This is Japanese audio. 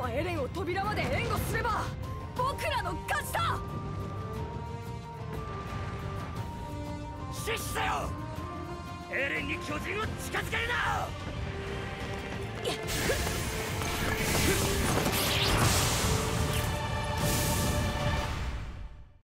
はエレンを扉まで援護すれば僕らの勝ちだ。 死せよ。エレンに巨人を近づけるな。